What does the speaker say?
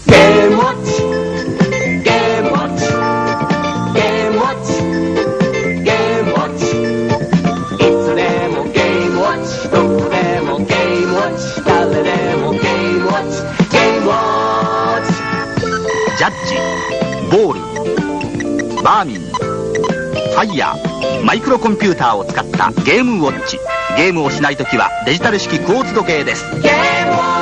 ゲームウォッチ、ゲームウォッチ、ゲームウォッチ、ゲームウォッチ、いつでもゲームウォッチ、どこでもゲームウォッチ、誰でもゲームウォッチ、ゲームウォッチ。 ジャッジ、ボール、バーミン、ファイヤー、マイクロコンピューターを使ったゲームウォッチ。ゲームをしないときはデジタル式クォーツ時計です。 ゲームウォッチ。